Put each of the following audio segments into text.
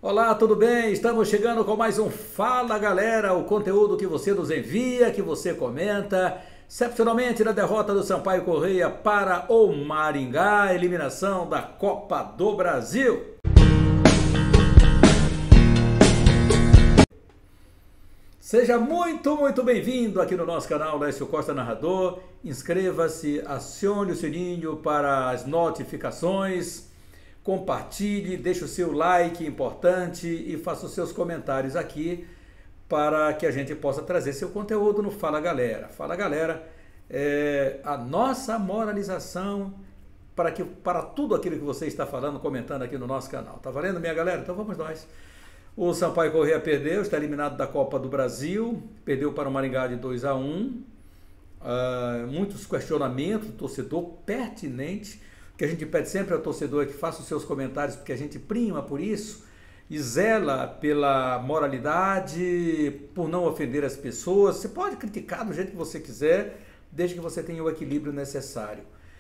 Olá, tudo bem? Estamos chegando com mais um Fala Galera, o conteúdo que você nos envia, que você comenta, excepcionalmente na derrota do Sampaio Corrêa para o Maringá, eliminação da Copa do Brasil. Seja muito bem-vindo aqui no nosso canal Lécio Costa Narrador. Inscreva-se, acione o sininho para as notificações, compartilhe, deixe o seu like importante e faça os seus comentários aqui para que a gente possa trazer seu conteúdo no Fala Galera. Fala Galera é a nossa moralização para tudo aquilo que você está falando, comentando aqui no nosso canal. Tá valendo, minha galera? Então vamos nós. O Sampaio Corrêa perdeu, está eliminado da Copa do Brasil, perdeu para o Maringá de 2-1. Muitos questionamentos do torcedor pertinente. O que a gente pede sempre ao torcedor é que faça os seus comentários, porque a gente prima por isso e zela pela moralidade, por não ofender as pessoas. Você pode criticar do jeito que você quiser, desde que você tenha o equilíbrio necessário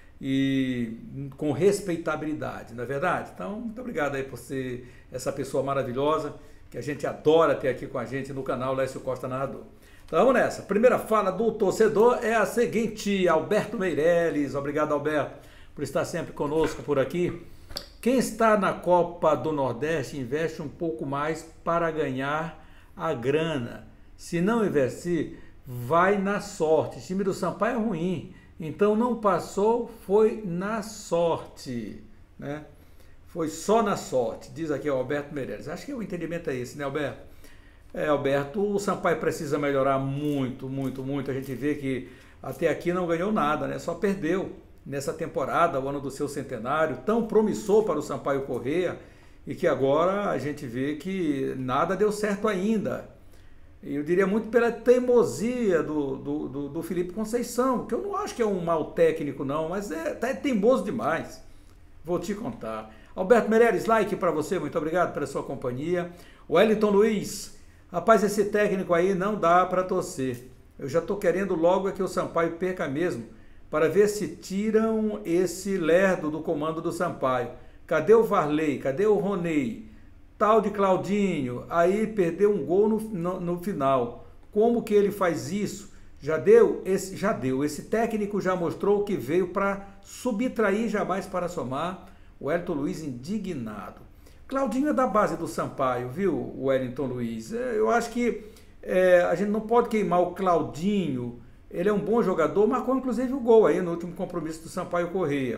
e com respeitabilidade, não é verdade? Então, muito obrigado aí por ser essa pessoa maravilhosa que a gente adora ter aqui com a gente no canal Lécio Costa Narrador. Então vamos nessa. A primeira fala do torcedor é a seguinte: Alberto Meirelles. Obrigado, Alberto, por estar sempre conosco por aqui. Quem está na Copa do Nordeste investe um pouco mais para ganhar a grana. Se não investir, vai na sorte. O time do Sampaio é ruim, então não passou, foi na sorte, né? Foi só na sorte, diz aqui o Alberto Meirelles. Acho que o entendimento é esse, né, Alberto? Alberto, o Sampaio precisa melhorar muito. A gente vê que até aqui não ganhou nada, né? Só perdeu nessa temporada, o ano do seu centenário, tão promissor para o Sampaio Corrêa, e que agora a gente vê que nada deu certo ainda. Eu diria muito pela teimosia do Felipe Conceição, que eu não acho que é um mau técnico não, mas é teimoso demais. Vou te contar. Alberto Meirelles, like para você, muito obrigado pela sua companhia. O Wellington Luiz, rapaz, esse técnico aí não dá para torcer. Eu já estou querendo logo que o Sampaio perca mesmo, para ver se tiram esse lerdo do comando do Sampaio. Cadê o Varley? Cadê o Roney? Tal de Claudinho, aí perdeu um gol no final. Como que ele faz isso? Já deu? Já deu. Esse técnico já mostrou que veio para subtrair, jamais para somar. O Wellington Luiz indignado. Claudinho é da base do Sampaio, viu, o Wellington Luiz? Eu acho que a gente não pode queimar o Claudinho. Ele é um bom jogador, marcou inclusive o gol aí no último compromisso do Sampaio Corrêa.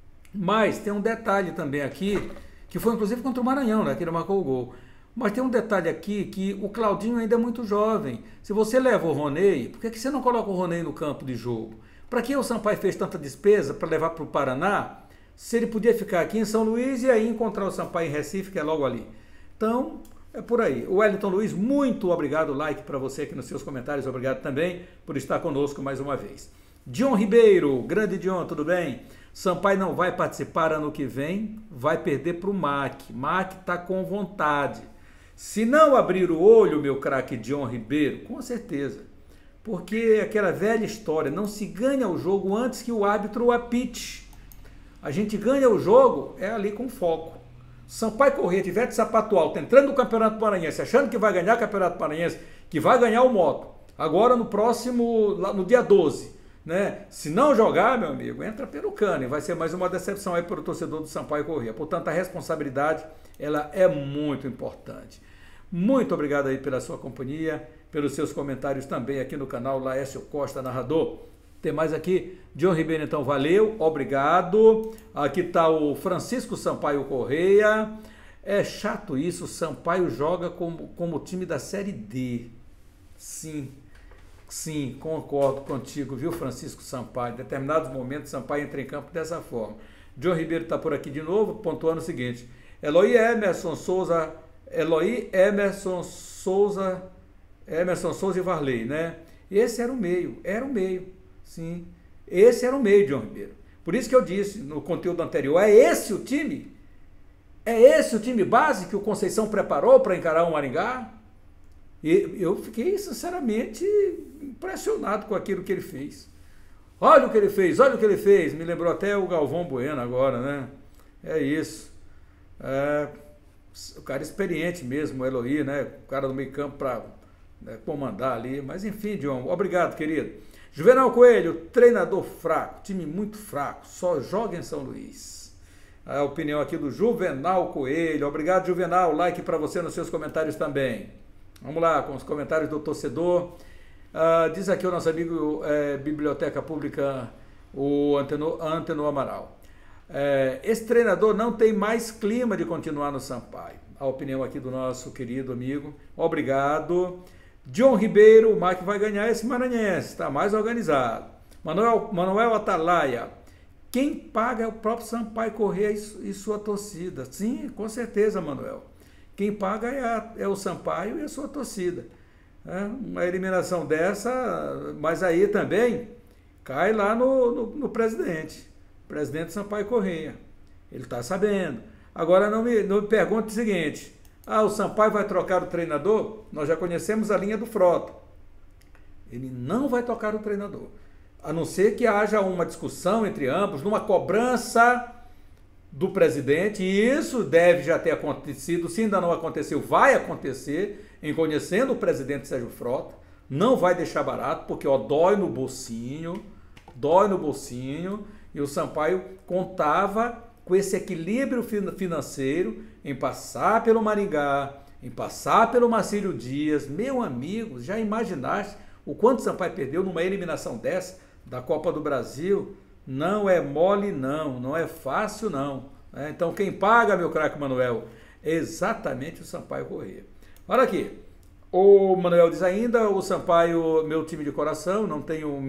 Mas tem um detalhe também aqui, que foi inclusive contra o Maranhão, né, que ele marcou o gol. Mas tem um detalhe aqui, que o Claudinho ainda é muito jovem. Se você leva o Roney, por que você não coloca o Roney no campo de jogo? Para que o Sampaio fez tanta despesa para levar para o Paraná, se ele podia ficar aqui em São Luís e aí encontrar o Sampaio em Recife, que é logo ali? Então, é por aí. O Wellington Luiz, muito obrigado, like para você aqui nos seus comentários, obrigado também por estar conosco mais uma vez. Dion Ribeiro, grande Dion, tudo bem? Sampaio não vai participar ano que vem, vai perder para o MAC. MAC está com vontade. Se não abrir o olho, meu craque Dion Ribeiro, com certeza. Porque aquela velha história, não se ganha o jogo antes que o árbitro apite. A gente ganha o jogo ali com foco. Sampaio Corrêa tiver de sapato alto, entrando no Campeonato Maranhense, achando que vai ganhar o Campeonato Maranhense, que vai ganhar o moto, agora no próximo, no dia 12, né? Se não jogar, meu amigo, entra pelo cano, e vai ser mais uma decepção aí para o torcedor do Sampaio Corrêa. Portanto, a responsabilidade, ela é muito importante. Muito obrigado aí pela sua companhia, pelos seus comentários também aqui no canal Lécio Costa Narrador. Tem mais aqui, Dion Ribeiro, então, valeu, obrigado. Aqui está o Francisco Sampaio Corrêa. É chato isso, o Sampaio joga como time da Série D. Sim, concordo contigo, viu, Francisco Sampaio. Em determinados momentos, Sampaio entra em campo dessa forma. Dion Ribeiro está por aqui de novo, pontuando o seguinte: Emerson Souza e Varley, né? Esse era o meio. Sim, esse era o meio, Dion Ribeiro. Por isso que eu disse no conteúdo anterior, é esse o time? É esse o time base que o Conceição preparou para encarar o Maringá? E eu fiquei, sinceramente, impressionado com aquilo que ele fez. Olha o que ele fez. Me lembrou até o Galvão Bueno agora, né? É isso. o cara experiente mesmo, o Eloy, né? O cara do meio campo para comandar ali. Mas enfim, John, obrigado, querido. Juvenal Coelho, treinador fraco, time muito fraco, só joga em São Luís. A opinião aqui do Juvenal Coelho. Obrigado, Juvenal. Like para você nos seus comentários também. Vamos lá com os comentários do torcedor. Diz aqui o nosso amigo Biblioteca Pública, o Antenor Amaral. Esse treinador não tem mais clima de continuar no Sampaio. A opinião aqui do nosso querido amigo. Obrigado. John Ribeiro, o Mike vai ganhar esse Maranhense, está mais organizado. Manuel Atalaia, quem paga é o próprio Sampaio Corrêa e sua torcida. Sim, com certeza, Manuel. Quem paga é o Sampaio e a sua torcida. Uma eliminação dessa, mas aí também cai lá no presidente Sampaio Corrêa. Ele está sabendo. Agora não me pergunte o seguinte: o Sampaio vai trocar o treinador? Nós já conhecemos a linha do Frota. Ele não vai trocar o treinador, a não ser que haja uma discussão entre ambos, numa cobrança do presidente, e isso deve já ter acontecido. Se ainda não aconteceu, vai acontecer, em conhecendo o presidente Sérgio Frota. Não vai deixar barato, porque dói no bolsinho, e o Sampaio contava com esse equilíbrio financeiro em passar pelo Maringá, em passar pelo Marcílio Dias. Meu amigo, já imaginaste o quanto o Sampaio perdeu numa eliminação dessa da Copa do Brasil? Não é mole não é fácil não. Então quem paga, meu craque Manuel, é exatamente o Sampaio Corrêa. Olha aqui, o Manuel diz ainda: o Sampaio, meu time de coração, não tem o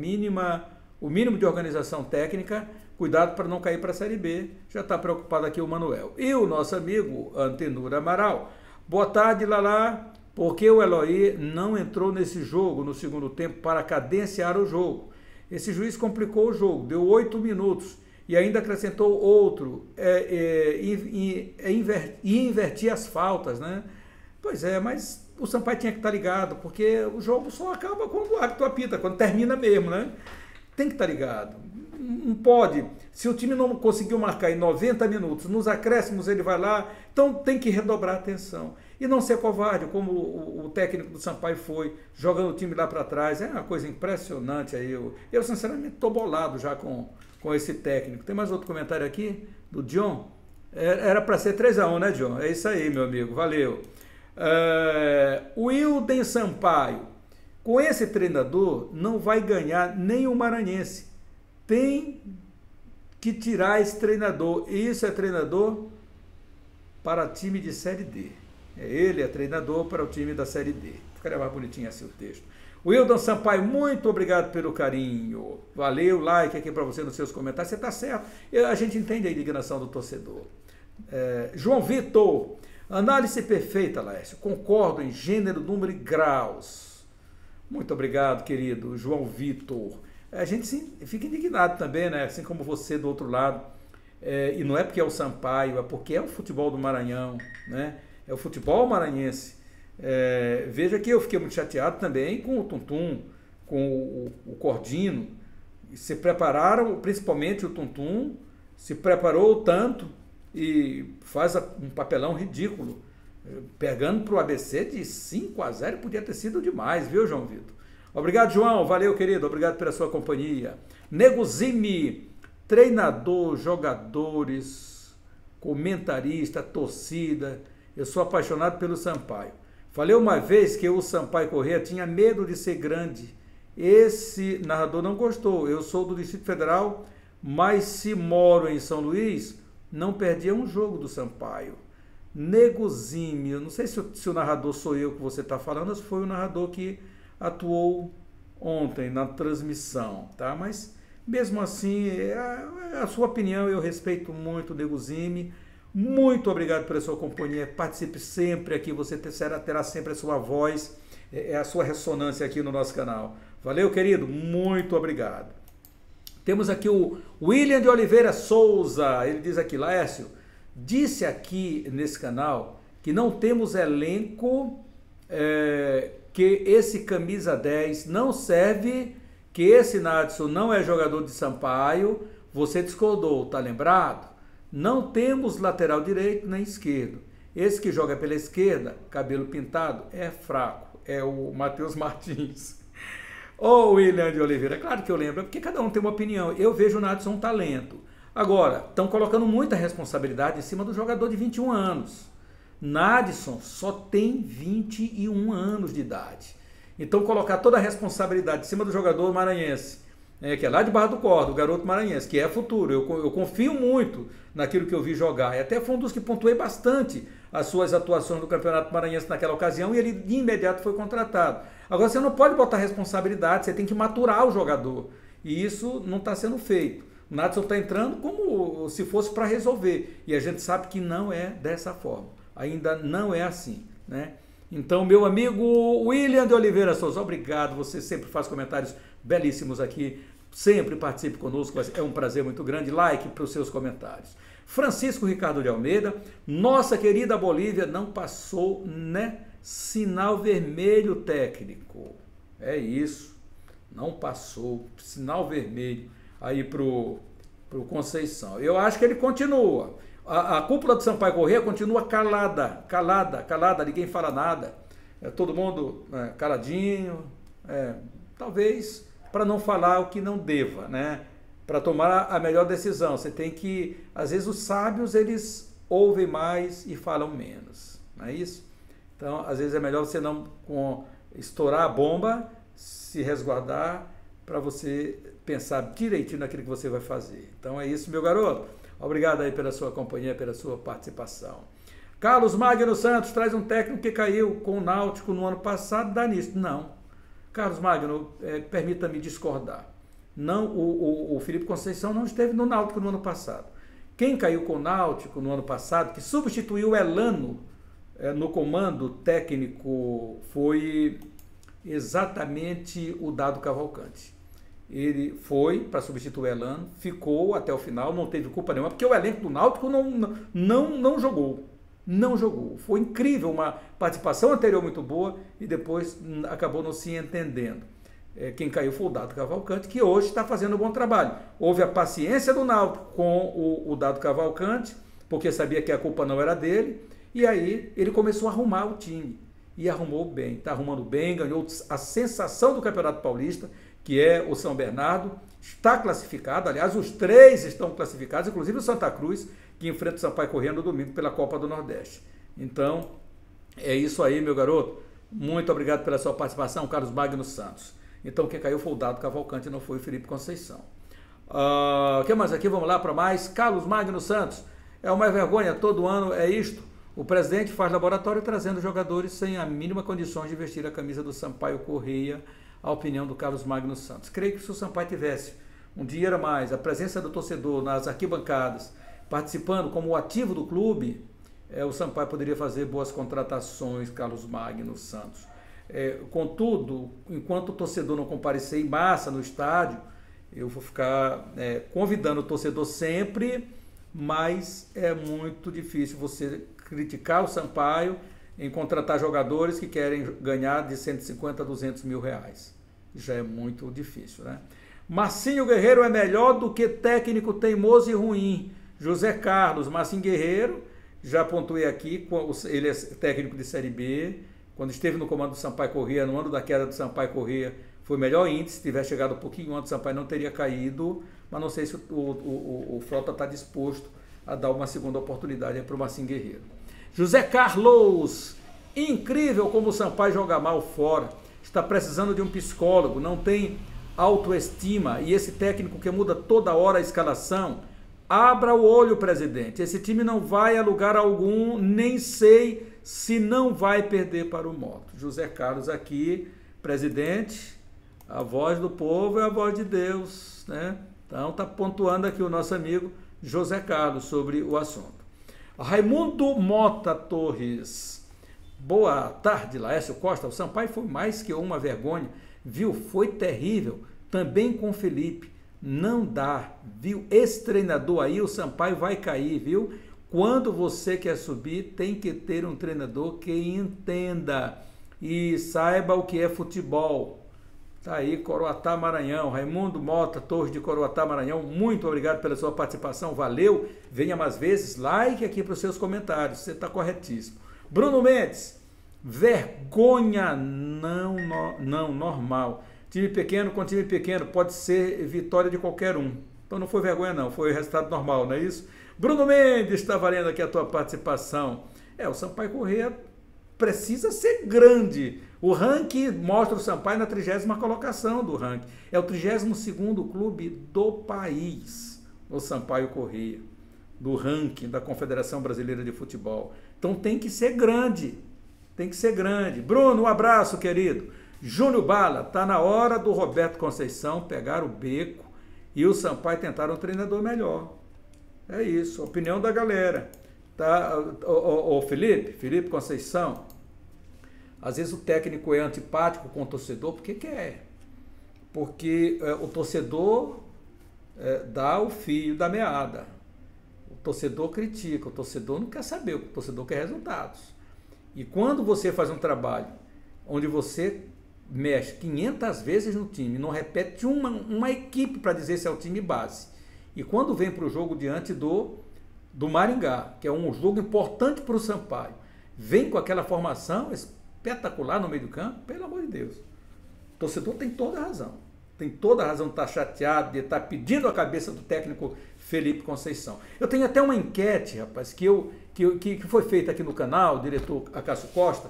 mínimo de organização técnica. Cuidado para não cair para a Série B. Já está preocupado aqui o Manuel. E o nosso amigo Antenor Amaral. Boa tarde, Lala. Por que o Eloy não entrou nesse jogo no segundo tempo para cadenciar o jogo? Esse juiz complicou o jogo, deu 8 minutos e ainda acrescentou outro e invertir as faltas, né? Pois é, mas o Sampaio tinha que estar ligado, porque o jogo só acaba quando o árbitro apita, quando termina mesmo, né? Tem que estar ligado. Não pode, se o time não conseguiu marcar em 90 minutos, nos acréscimos ele vai lá, então tem que redobrar a atenção. E não ser covarde, como o técnico do Sampaio foi, jogando o time lá para trás. É uma coisa impressionante aí. Eu sinceramente estou bolado já com esse técnico. Tem mais outro comentário aqui, do John. Era para ser 3-1, né, John? É isso aí, meu amigo, valeu. Wilden Sampaio, com esse treinador não vai ganhar nem o Maranhense. Tem que tirar esse treinador. E isso é treinador para time de Série D. Ele é treinador para o time da Série D. Ficaria mais bonitinho assim o texto. Wilden Sampaio, muito obrigado pelo carinho. Valeu, like aqui para você nos seus comentários. Você está certo. A gente entende a indignação do torcedor. João Vitor, análise perfeita, Laércio. Concordo em gênero, número e graus. Muito obrigado, querido João Vitor. A gente fica indignado também, né? Assim como você do outro lado. E não é porque é o Sampaio, é porque é o futebol do Maranhão, né? É o futebol maranhense. Veja que eu fiquei muito chateado também com o Tuntum, com o Cordino. Se prepararam, principalmente o Tuntum, se preparou tanto e faz um papelão ridículo, pegando para o ABC de 5-0, podia ter sido demais, viu, João Vitor? Obrigado, João, valeu, querido, obrigado pela sua companhia. Negozime, treinador, jogadores, comentarista, torcida. Eu sou apaixonado pelo Sampaio. Falei uma vez que o Sampaio Corrêa tinha medo de ser grande. Esse narrador não gostou. Eu sou do Distrito Federal, mas se moro em São Luís, não perdia um jogo do Sampaio. Negozime, eu não sei se o narrador sou eu que você está falando, ou se foi o narrador que atuou ontem na transmissão, tá? Mas mesmo assim, a sua opinião eu respeito muito, Negozime. Muito obrigado pela sua companhia. Participe sempre aqui, você terá sempre a sua voz, a sua ressonância aqui no nosso canal. Valeu, querido, muito obrigado. Temos aqui o William de Oliveira Souza. Ele diz aqui: Laércio, disse aqui nesse canal que não temos elenco, que esse camisa 10 não serve, que esse Nadson não é jogador de Sampaio. Você discordou, tá lembrado? Não temos lateral direito nem esquerdo. Esse que joga pela esquerda, cabelo pintado, é fraco, é o Matheus Martins. Ô William de Oliveira, claro que eu lembro, porque cada um tem uma opinião. Eu vejo o Nadson um talento. Agora, estão colocando muita responsabilidade em cima do jogador de 21 anos. Nadson só tem 21 anos de idade. Então, colocar toda a responsabilidade em cima do jogador maranhense, que é lá de Barra do Corda, o garoto maranhense, que é futuro. Eu confio muito naquilo que eu vi jogar. E até foi um dos que pontuei bastante as suas atuações no Campeonato Maranhense naquela ocasião, e ele de imediato foi contratado. Agora, você não pode botar responsabilidade, você tem que maturar o jogador. E isso não está sendo feito. O Nadson está entrando como se fosse para resolver. E a gente sabe que não é dessa forma. Ainda não é assim, né? Então, meu amigo William de Oliveira Souza, obrigado. Você sempre faz comentários belíssimos aqui. Sempre participe conosco. É um prazer muito grande. Like para os seus comentários. Francisco Ricardo de Almeida, nossa querida Bolívia não passou, né? Sinal vermelho técnico. É isso. Não passou. Sinal vermelho aí pro Conceição. Eu acho que ele continua. A cúpula do Sampaio Corrêa continua calada, ninguém fala nada. Todo mundo caladinho, talvez para não falar o que não deva, né? Para tomar a melhor decisão. Você tem que, às vezes os sábios, eles ouvem mais e falam menos, não é isso? Então, às vezes é melhor você não estourar a bomba, se resguardar para você pensar direitinho naquilo que você vai fazer. Então é isso, meu garoto. Obrigado aí pela sua companhia, pela sua participação. Carlos Magno Santos traz um técnico que caiu com o Náutico no ano passado, dá nisso. Não. Carlos Magno, permita-me discordar. Não, o Felipe Conceição não esteve no Náutico no ano passado. Quem caiu com o Náutico no ano passado, que substituiu o Elano no comando técnico, foi exatamente o Dado Cavalcante. Ele foi para substituir o Elano, ficou até o final, não teve culpa nenhuma, porque o elenco do Náutico não jogou. Não jogou. Foi incrível, uma participação anterior muito boa e depois acabou não se entendendo. Quem caiu foi o Dado Cavalcante, que hoje está fazendo um bom trabalho. Houve a paciência do Náutico com o Dado Cavalcante, porque sabia que a culpa não era dele, e aí ele começou a arrumar o time. E arrumou bem, está arrumando bem, ganhou a sensação do Campeonato Paulista, que é o São Bernardo, está classificado, aliás, os 3 estão classificados, inclusive o Santa Cruz, que enfrenta o Sampaio Corrêa no domingo pela Copa do Nordeste. Então, é isso aí, meu garoto. Muito obrigado pela sua participação, Carlos Magno Santos. Então, quem caiu foi o Dado Cavalcante, não foi o Felipe Conceição. O que mais aqui? Vamos lá para mais. Carlos Magno Santos. É uma vergonha, todo ano é isto. O presidente faz laboratório trazendo jogadores sem a mínima condições de vestir a camisa do Sampaio Corrêa. A opinião do Carlos Magno Santos. Creio que se o Sampaio tivesse um dinheiro a mais, a presença do torcedor nas arquibancadas, participando como ativo do clube, o Sampaio poderia fazer boas contratações, Carlos Magno Santos. Contudo, enquanto o torcedor não comparecer em massa no estádio, eu vou ficar convidando o torcedor sempre, mas é muito difícil você criticar o Sampaio em contratar jogadores que querem ganhar de 150 a 200 mil reais. Já é muito difícil, né? Marcinho Guerreiro é melhor do que técnico teimoso e ruim. José Carlos, Marcinho Guerreiro, já pontuei aqui, ele é técnico de Série B, quando esteve no comando do Sampaio Corrêa, no ano da queda do Sampaio Corrêa, foi o melhor índice, se tivesse chegado um pouquinho antes, o Sampaio não teria caído, mas não sei se o Frota está disposto a dar uma segunda oportunidade para o Marcinho Guerreiro. José Carlos, incrível como o Sampaio joga mal fora, está precisando de um psicólogo, não tem autoestima, e esse técnico que muda toda hora a escalação, abra o olho, presidente, esse time não vai a lugar algum, nem sei se não vai perder para o Moto. José Carlos aqui, presidente, a voz do povo é a voz de Deus, né? Então está pontuando aqui o nosso amigo José Carlos sobre o assunto. Raimundo Mota Torres, boa tarde, Laércio Costa. O Sampaio foi mais que uma vergonha, viu? Foi terrível, também com o Felipe, não dá, viu? Esse treinador aí, o Sampaio vai cair, viu? Quando você quer subir, tem que ter um treinador que entenda e saiba o que é futebol. Tá aí, Coroatá, Maranhão. Raimundo Mota, Torres de Coroatá, Maranhão. Muito obrigado pela sua participação. Valeu. Venha mais vezes. Like aqui para os seus comentários. Você está corretíssimo. Bruno Mendes. Vergonha não normal. Time pequeno com time pequeno pode ser vitória de qualquer um. Então não foi vergonha não, foi resultado normal, não é isso? Bruno Mendes, está valendo aqui a tua participação. O Sampaio Corrêa precisa ser grande. O ranking mostra o Sampaio na 30ª colocação do ranking. É o 32º clube do país, o Sampaio Corrêa, do ranking da Confederação Brasileira de Futebol. Então tem que ser grande, tem que ser grande. Bruno, um abraço, querido. Júnior Bala, tá na hora do Roberto Conceição pegar o beco e o Sampaio tentar um treinador melhor. É isso, opinião da galera. Tá? O Felipe Conceição, às vezes o técnico é antipático com o torcedor, porque quer. Porque o torcedor dá o fio da meada. O torcedor critica, o torcedor não quer saber, o torcedor quer resultados. E quando você faz um trabalho onde você mexe 500 vezes no time, não repete uma equipe para dizer se é o time base. E quando vem para o jogo diante do Maringá, que é um jogo importante para o Sampaio, vem com aquela formação espetacular no meio do campo, pelo amor de Deus. O torcedor tem toda a razão. Tem toda a razão de estar chateado, de estar pedindo a cabeça do técnico Felipe Conceição. Eu tenho até uma enquete, rapaz, que foi feita aqui no canal, o diretor Acácio Costa,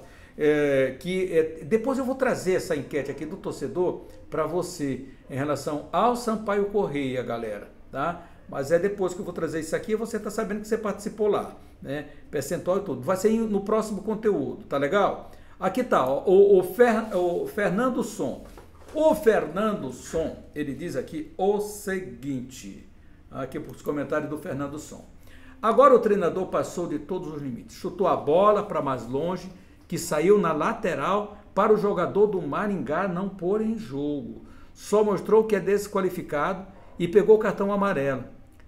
depois eu vou trazer essa enquete aqui do torcedor para você, em relação ao Sampaio Corrêa, galera, tá? Mas depois que eu vou trazer isso aqui, você está sabendo que você participou lá, né? Percentual e tudo. Vai ser no próximo conteúdo, tá legal? Aqui tá, ó, o Fernando Som. O Fernando Som, ele diz aqui o seguinte, aqui para os comentários do Fernando Som. Agora o treinador passou de todos os limites, chutou a bola para mais longe, que saiu na lateral para o jogador do Maringá não pôr em jogo. Só mostrou que é desqualificado e pegou o cartão amarelo.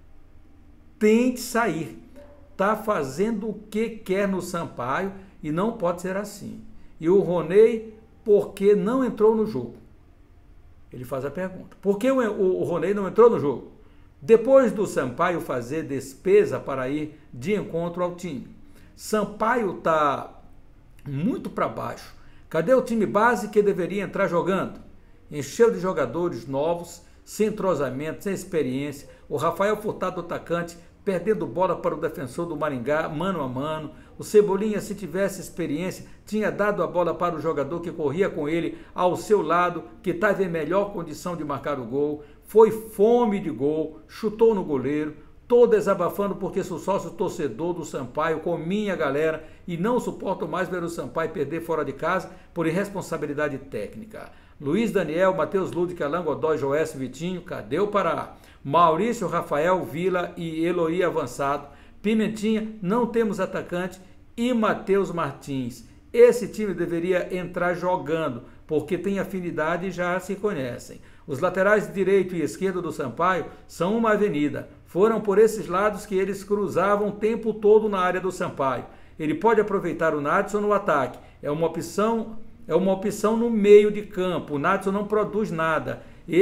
Tente sair. Tá fazendo o que quer no Sampaio e não pode ser assim. E o Roney, por que não entrou no jogo? Ele faz a pergunta. Por que o Roney não entrou no jogo? Depois do Sampaio fazer despesa para ir de encontro ao time. Sampaio está muito para baixo. Cadê o time base que deveria entrar jogando? Encheu de jogadores novos, sem entrosamento, sem experiência. O Rafael Furtado, atacante, perdendo bola para o defensor do Maringá, mano a mano. O Cebolinha, se tivesse experiência, tinha dado a bola para o jogador que corria com ele ao seu lado, que estava em melhor condição de marcar o gol. Foi fome de gol, chutou no goleiro. Estou desabafando porque sou sócio torcedor do Sampaio com minha galera e não suporto mais ver o Sampaio perder fora de casa por irresponsabilidade técnica. Luiz Daniel, Matheus Ludwig, Alain Godoy, Joécio Vitinho, cadê o Pará? Maurício, Rafael, Vila e Eloy avançado. Pimentinha, não temos atacante. E Matheus Martins. Esse time deveria entrar jogando, porque tem afinidade e já se conhecem. Os laterais direito e esquerdo do Sampaio são uma avenida. Foram por esses lados que eles cruzavam o tempo todo na área do Sampaio. Ele pode aproveitar o Nadson no ataque. É uma opção no meio de campo. O Nadson não produz nada.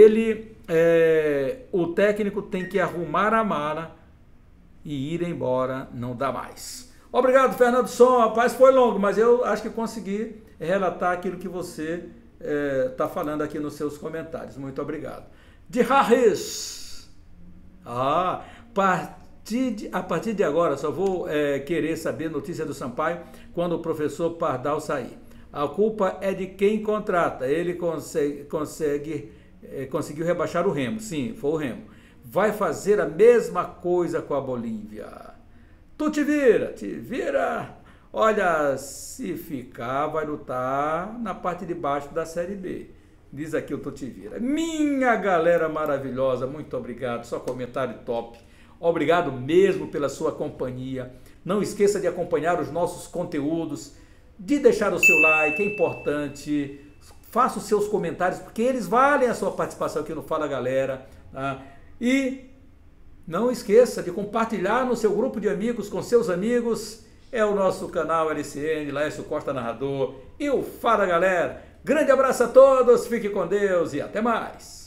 O técnico tem que arrumar a mala e ir embora, não dá mais. Obrigado, Fernando Som. Rapaz, foi longo, mas eu acho que consegui relatar aquilo que você está falando aqui nos seus comentários. Muito obrigado. De Harris. A partir de agora, só vou querer saber notícia do Sampaio quando o professor Pardal sair. A culpa é de quem contrata. Ele conseguiu rebaixar o Remo. Sim, foi o Remo. Vai fazer a mesma coisa com a Bolívia. Tu te vira. Olha, se ficar, vai lutar na parte de baixo da Série B. Diz aqui o Tutivira. Minha galera maravilhosa, muito obrigado. Só comentário top. Obrigado mesmo pela sua companhia. Não esqueça de acompanhar os nossos conteúdos, de deixar o seu like, é importante. Faça os seus comentários, porque eles valem a sua participação aqui no Fala Galera. Tá? E não esqueça de compartilhar no seu grupo de amigos, com seus amigos. É o nosso canal LCN, Laércio Costa Narrador. E o Fala Galera. Grande abraço a todos, fique com Deus e até mais.